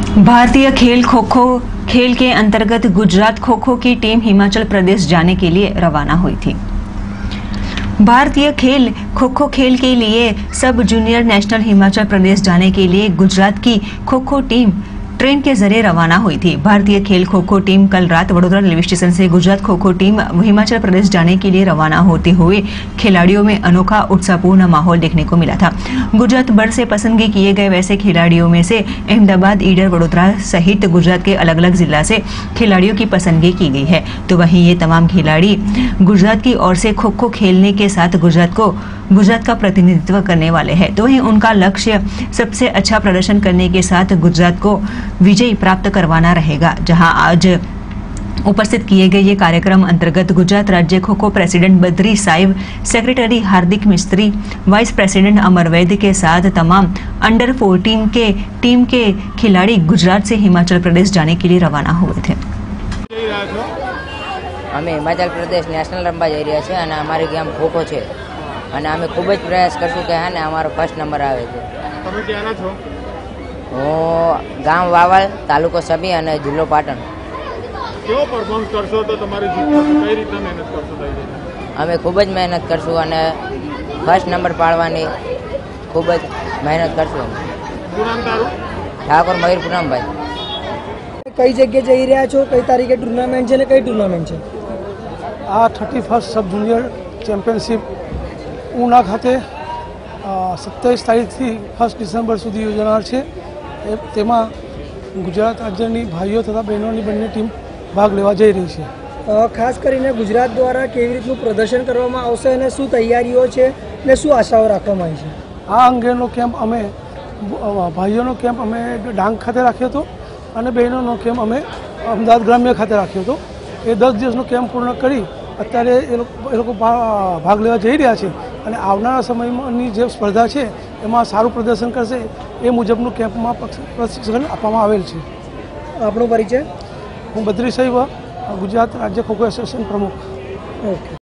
भारतीय खेल खो खो खेल के अंतर्गत गुजरात खो खो की टीम हिमाचल प्रदेश जाने के लिए रवाना हुई थी। भारतीय खेल खो खो खेल के लिए सब जूनियर नेशनल हिमाचल प्रदेश जाने के लिए गुजरात की खो खो टीम ट्रेन के जरिए रवाना हुई थी। भारतीय खेल खो खो टीम कल रात वडोदरा रेलवे स्टेशन से गुजरात खो खो टीम हिमाचल प्रदेश जाने के लिए रवाना होते हुए खिलाड़ियों में अनोखा उत्साहपूर्ण माहौल देखने को मिला था। गुजरात भर से पसंदगी किए गए वैसे खिलाड़ियों में से अहमदाबाद, ईडर, वडोदरा सहित गुजरात के अलग अलग जिला से खिलाड़ियों की पसंदगी की गई है। तो वहीं ये तमाम खिलाड़ी गुजरात की ओर से खो खो खेलने के साथ गुजरात का प्रतिनिधित्व करने वाले हैं। तो वहीं उनका लक्ष्य सबसे अच्छा प्रदर्शन करने के साथ गुजरात को विजय प्राप्त करवाना रहेगा। जहां आज उपस्थित किए गए ये कार्यक्रम अंतर्गत गुजरात राज्य kho kho president Badri Sahib, secretary Hardik Mistry, vice president अमर वैद्य के साथ तमाम अंडर 14 के टीम के खिलाड़ी गुजरात से हिमाचल प्रदेश जाने के लिए रवाना हुए थे। અમે હિમાચલ પ્રદેશ નેશનલ રમવા જઈ રહ્યા છે અને અમારી ગેમ ખોખો છે અને અમે ખૂબ જ પ્રયાસ કરશું કે હા ને અમારો ફર્સ્ટ નંબર આવે છે। તમે ક્યાંના છો? હું ગામ વાવલ, તાલુકો સબી અને જિલ્લો પાટણ। કેવો પરફોર્મન્સ કરશો તો તમારી જીત થશે? કઈ રીતના મહેનત કરશો? અમે ખૂબ જ મહેનત કરશું અને ફર્સ્ટ નંબર પાડવાની ખૂબ જ મહેનત કરશું। શું નામ તારું? ઠાકોર મયુર પૂનમભાઈ। કઈ જગ્યાએ જઈ રહ્યા છો? કઈ તારીખે ટુર્નામેન્ટ છે ને કઈ ટુર્નામેન્ટ છે? આ 31st sub junior championship Una ખાતે 27 તારીખથી 1 ડિસેમ્બર સુધી યોજાનાર છે। તેમાં ગુજરાત રાજ્યની ભાઈઓ તથા બહેનોની બંને ટીમ ભાગ લેવા જઈ રહી છે। ખાસ કરીને ગુજરાત દ્વારા કેવી રીતનું પ્રદર્શન કરવામાં આવશે અને શું તૈયારીઓ છે ને શું આશાઓ રાખવામાં આવી છે? આ અંગેનો કેમ્પ અમે ભાઈઓનો કેમ્પ અમે ડાંગ ખાતે રાખ્યો હતો અને બહેનોનો કેમ્પ અમે અમદાવાદ ગ્રામ્ય ખાતે રાખ્યો હતો। એ 10 દિવસનો કેમ્પ પૂર્ણ કરી અત્યારે એ લોકો ભાગ લેવા જઈ રહ્યા છે અને આવનારા સમયની જે સ્પર્ધા છે એમાં સારું પ્રદર્શન કરશે એ મુજબનું કેમ્પમાં પ્રશિક્ષણ આપવામાં આવેલ છે। આપણો પરિચય? હું બદ્રી સાહિબ, ગુજરાત રાજ્ય ખો ખો એસોસિએશન પ્રમુખ। ઓકે।